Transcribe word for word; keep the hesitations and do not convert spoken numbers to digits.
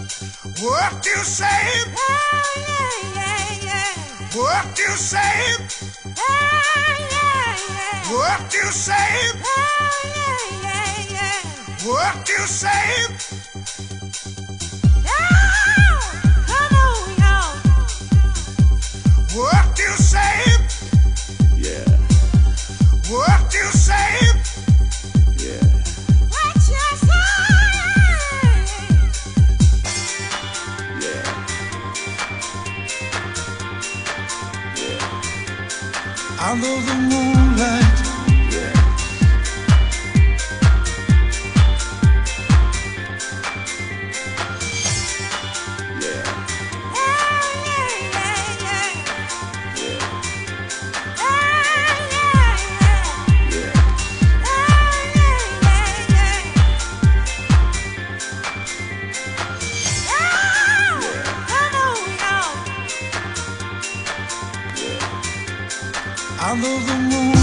What you say? Oh, yeah, yeah, yeah. What you say? Oh, yeah, yeah. What you say? Oh, yeah, yeah, yeah. What you say? Oh, come on, y'all. What you say? Yeah, What you say? yeah. What you say? Under the moonlight, Yeah, yeah, Oh, yeah, yeah, yeah. yeah, Oh, yeah, yeah. yeah. Oh, yeah, yeah, yeah. Oh, come on, y'all. under the moonlight.